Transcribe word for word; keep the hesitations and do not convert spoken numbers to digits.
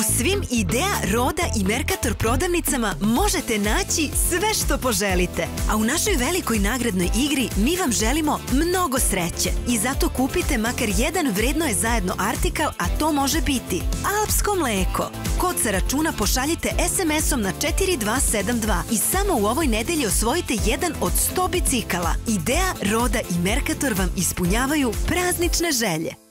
U svim Idea, Roda i Mercator prodavnicama možete naći sve što poželite. A u našoj velikoj nagradnoj igri mi vam želimo mnogo sreće. I zato kupite makar jedan vredno je zajedno artikal, a to može biti alpsko mleko. Kod sa računa pošaljite es em esom na četiri dva sedam dva i samo u ovoj nedelji osvojite jedan od sto bicikala. Idea, Roda i Mercator vam ispunjavaju praznične želje.